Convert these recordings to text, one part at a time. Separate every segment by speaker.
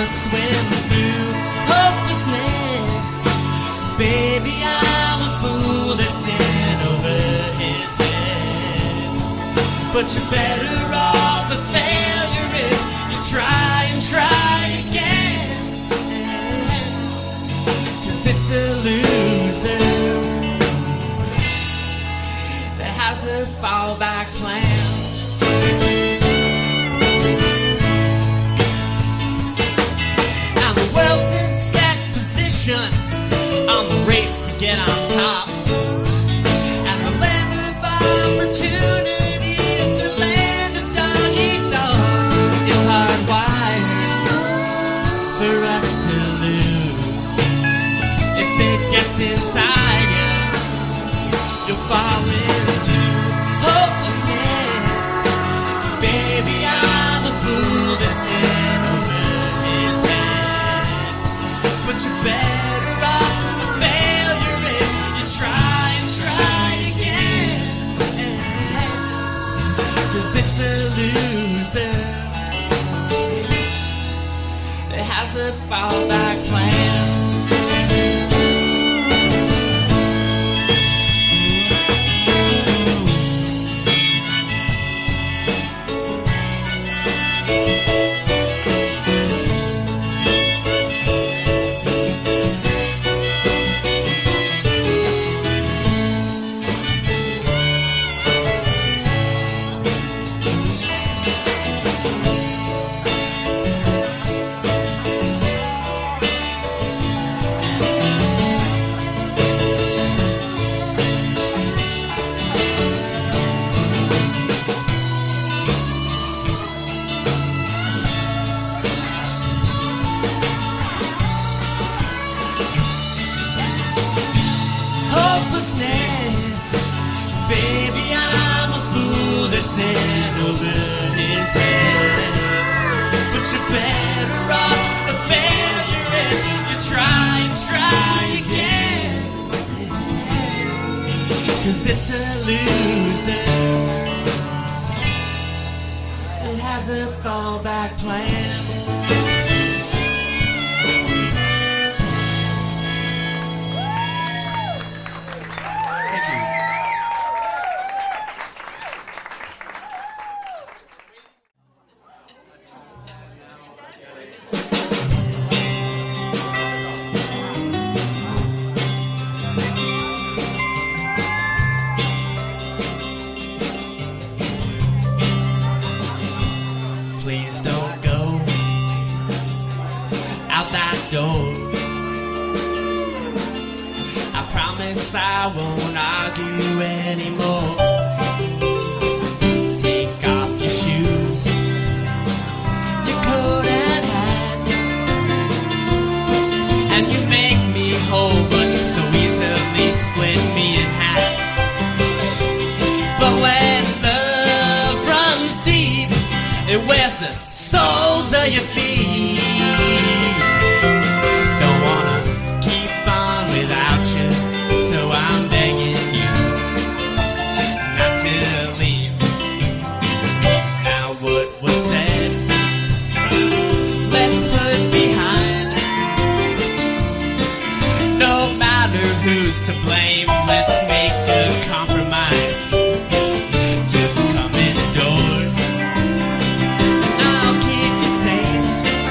Speaker 1: gonna swim through hopelessness. Baby, I'm a fool that's in over his head. But you're better off a failure if you try and try again. 'Cause it's a loser that has a fallback plan. Now the world's in set position on the race to get on top, and the land of opportunity is the land of dog-eat-dog. It's hardwired for us to lose. If it gets inside you, you'll fall into hopelessness. Baby, I'm a fool that's in over his head. But you're better off a failure if you try and try again. 'Cause it's a loser that has a fallback plan. Hopelessness, baby, I'm a fool that's in over his head. But you're better off a failure if you try and try again. 'Cause it's a loser that has a fallback plan. Please don't go out that door. I promise I won't argue anymore. Take off your shoes, your coat and hat, and you make me whole, but so easily split me in half. But when love runs deep, it wears the soles of your feet. Don't wanna keep on without you, so I'm begging you not to leave. Now what was said, let's put behind. No matter who's to blame, let's make a compromise. Just come indoors, and I'll keep you safe.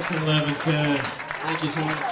Speaker 2: Levinson.
Speaker 3: Thank you so much.